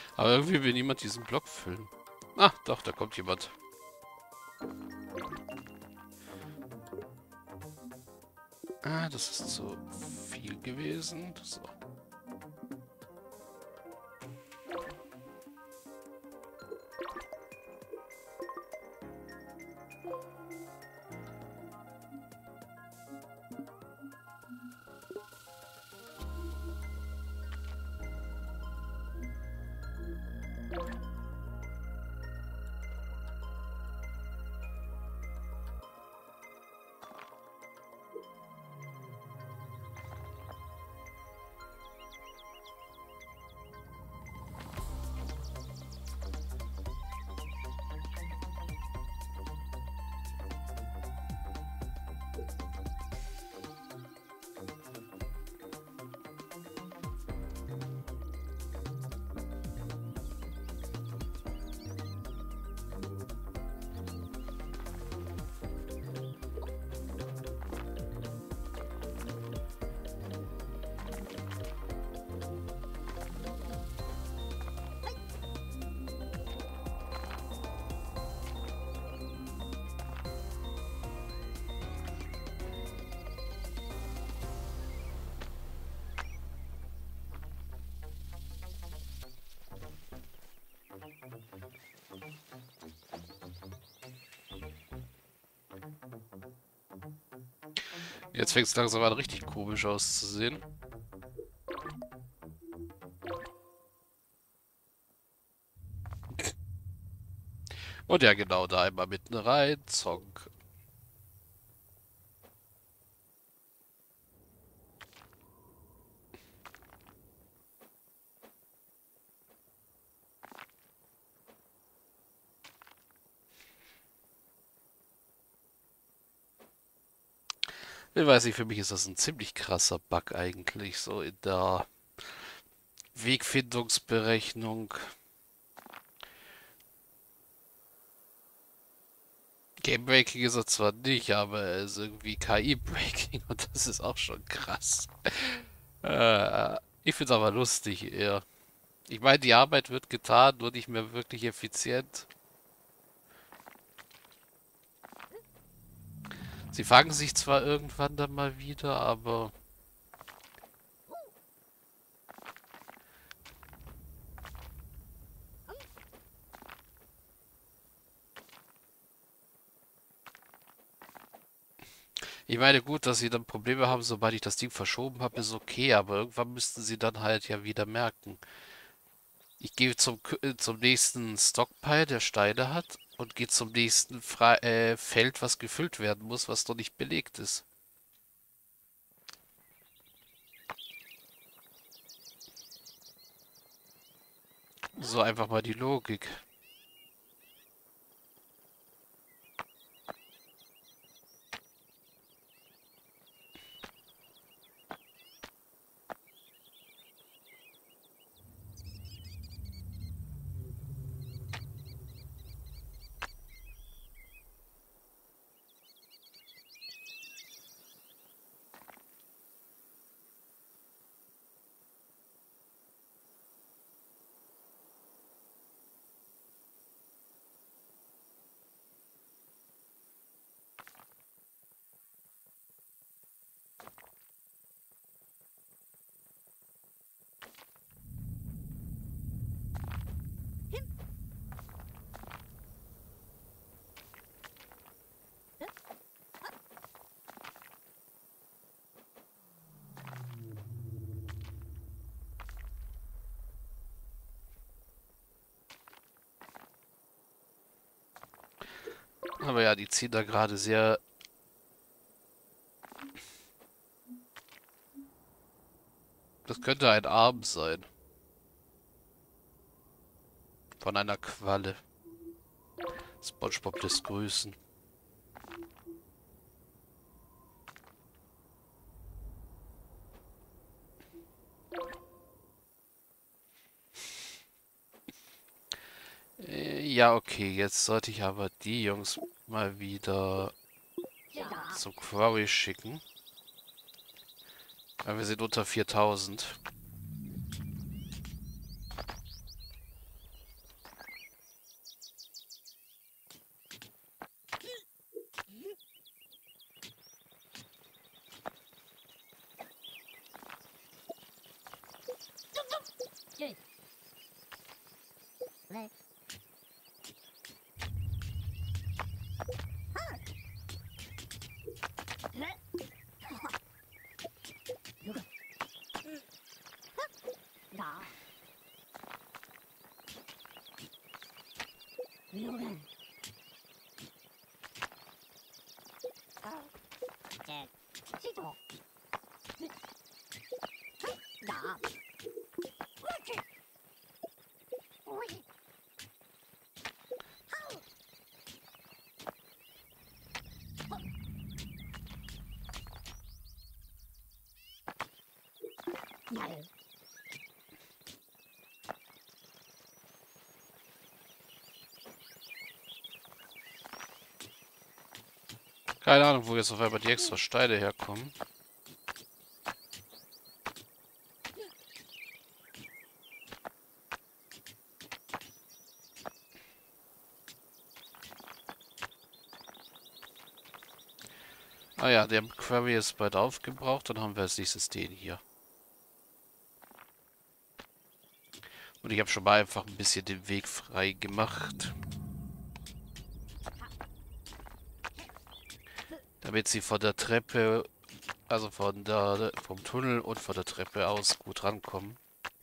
Aber irgendwie will niemand diesen Block füllen. Ah, doch, da kommt jemand. Ah, das ist zu viel gewesen. So. Jetzt fängt es langsam an, richtig komisch auszusehen. Und ja, genau, da einmal mitten rein. Zonk. Ich weiß nicht, für mich ist das ein ziemlich krasser Bug eigentlich, so in der Wegfindungsberechnung. Game-Breaking ist er zwar nicht, aber er ist irgendwie KI-Breaking und das ist auch schon krass. Ich finde es aber lustig eher. Ich meine, die Arbeit wird getan, nur nicht mehr wirklich effizient. Sie fangen sich zwar irgendwann dann mal wieder, aber ich meine, gut, dass sie dann Probleme haben, sobald ich das Ding verschoben habe, ist okay, aber irgendwann müssten sie dann halt ja wieder merken. Ich gehe zum nächsten Stockpile, der Steine hat, und gehe zum nächsten Feld, was gefüllt werden muss, was noch nicht belegt ist. So einfach mal die Logik. Aber ja, die ziehen da gerade sehr. Das könnte ein Arm sein. Von einer Qualle. SpongeBob lässt grüßen. Ja, okay, jetzt sollte ich aber die Jungs mal wieder zum Quarry schicken. Weil wir sind unter 4000. Keine Ahnung, wo jetzt auf einmal die extra Steine herkommen. Ah ja, der Quarry ist bald aufgebraucht, dann haben wir als nächstes den hier. Und ich habe schon mal einfach ein bisschen den Weg frei gemacht. Damit sie von der Treppe, also vom Tunnel und von der Treppe aus gut rankommen.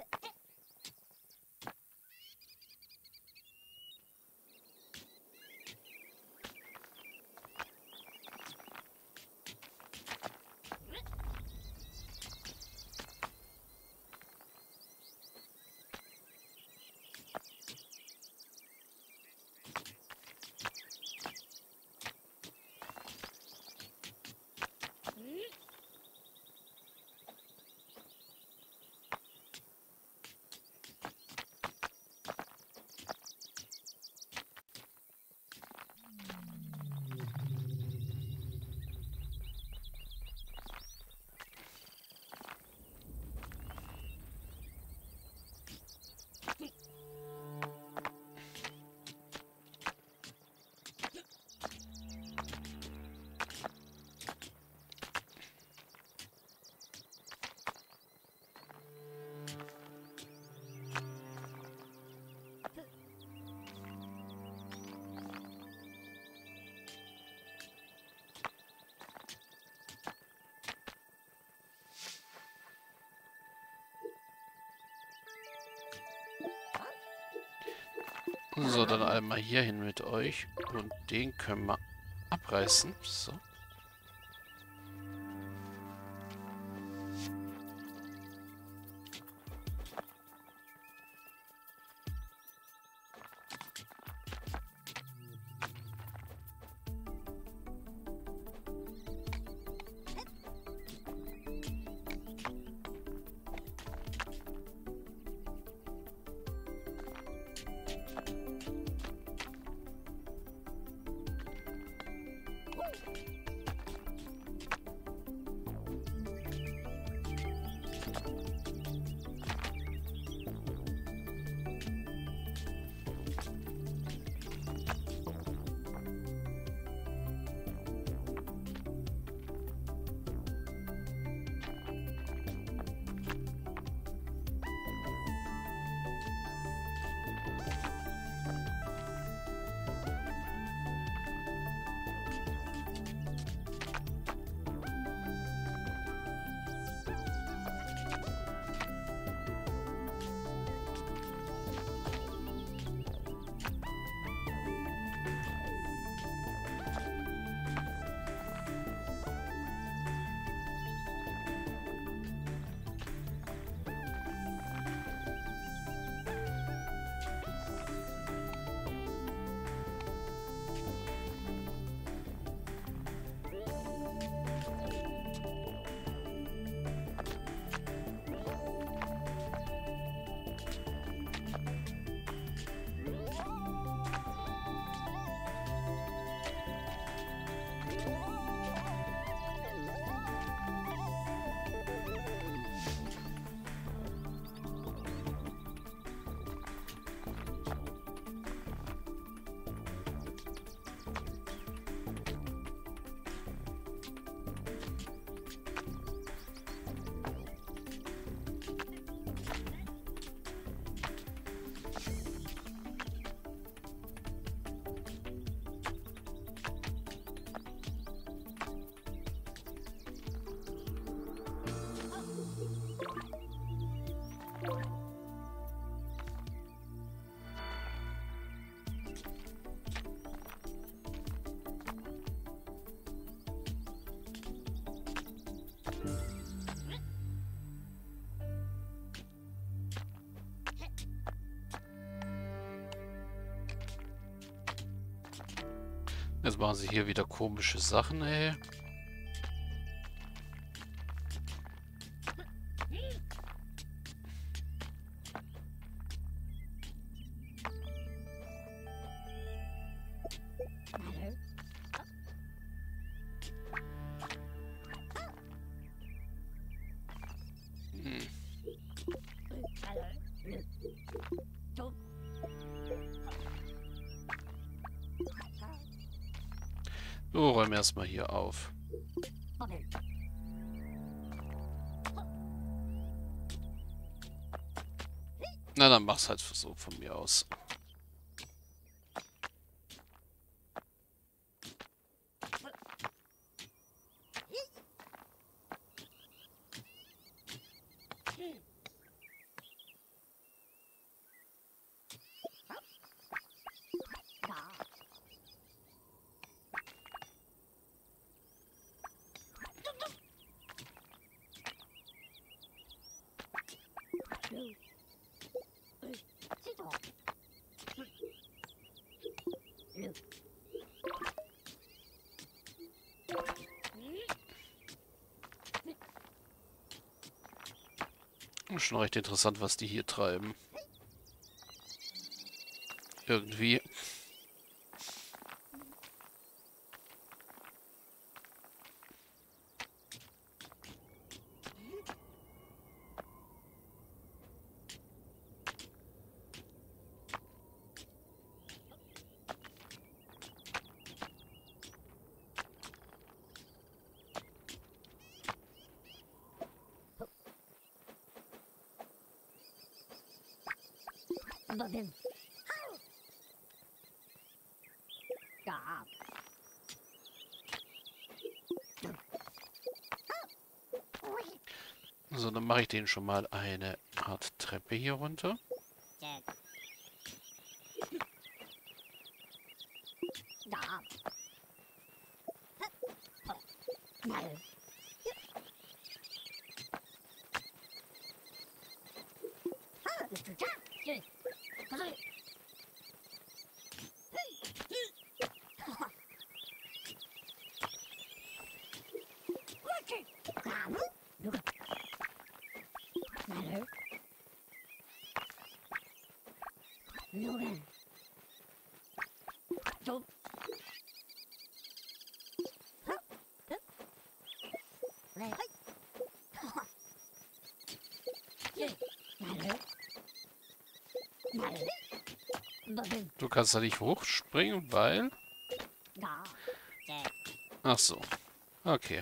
So, dann einmal hier hin mit euch. Und den können wir abreißen. So. Jetzt machen sie hier wieder komische Sachen, ey. Hm. So, räumen wir erstmal hier auf. Na, dann mach's halt so von mir aus. Schon recht interessant, was die hier treiben. Irgendwie. So, dann mache ich denen schon mal eine Art Treppe hier runter. Du kannst da nicht hochspringen, weil... Ach so. Okay.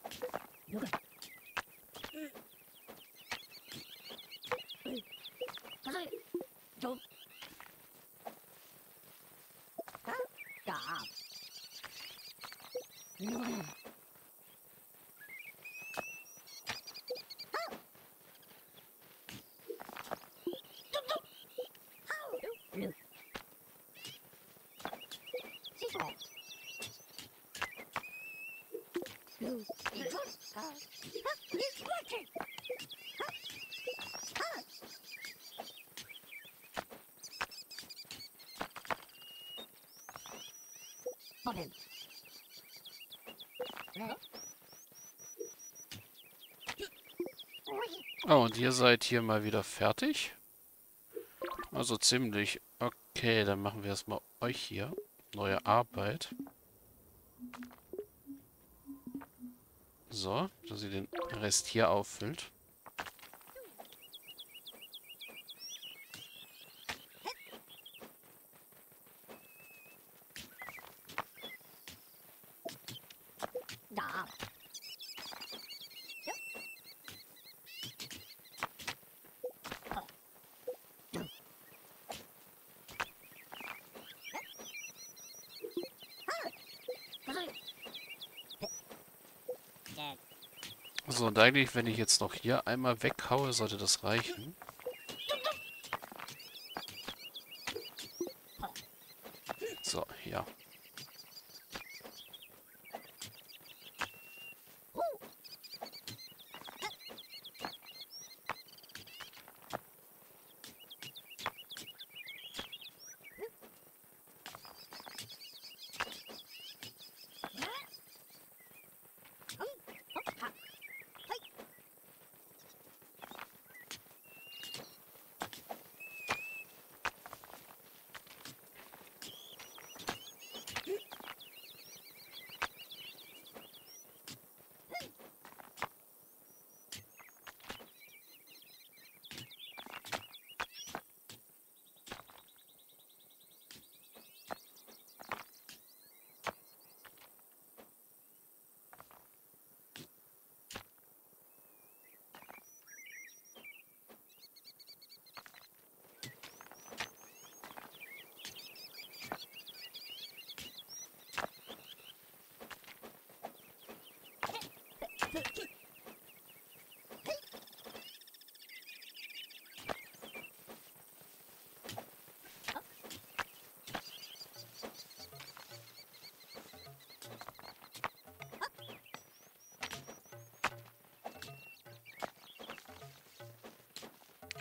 Oh, und ihr seid hier mal wieder fertig? Also ziemlich. Okay, dann machen wir erstmal euch hier. Neue Arbeit. So, dass ihr den Rest hier auffüllt. So, und eigentlich, wenn ich jetzt noch hier einmal weghaue, sollte das reichen. So, ja.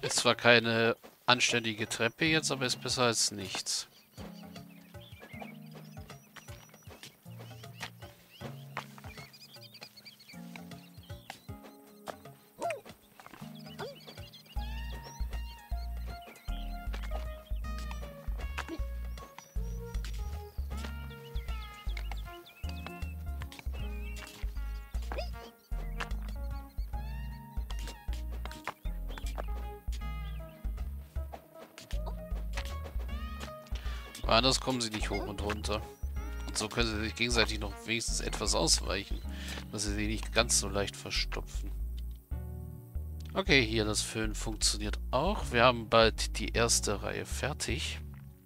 Ist zwar keine anständige Treppe jetzt, aber ist besser als nichts. Anders kommen sie nicht hoch und runter. Und so können sie sich gegenseitig noch wenigstens etwas ausweichen, dass sie nicht ganz so leicht verstopfen. Okay, hier das Füllen funktioniert auch. Wir haben bald die erste Reihe fertig.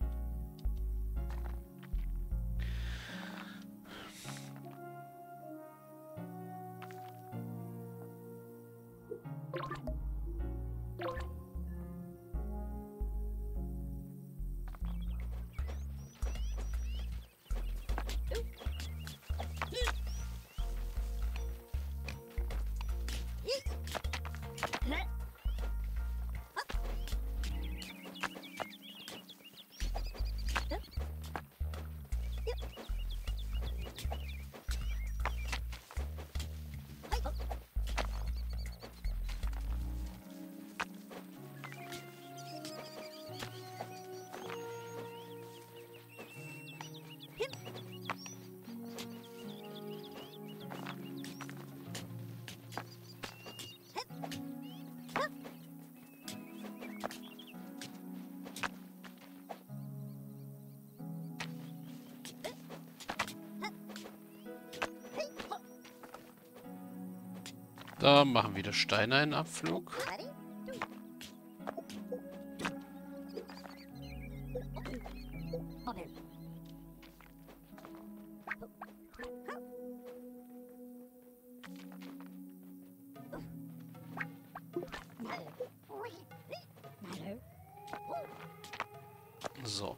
Da machen wieder Steine einen Abflug. So.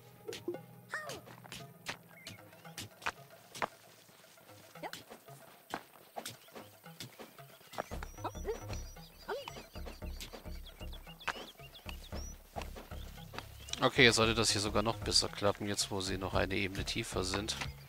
Okay, jetzt sollte das hier sogar noch besser klappen, jetzt wo sie noch eine Ebene tiefer sind.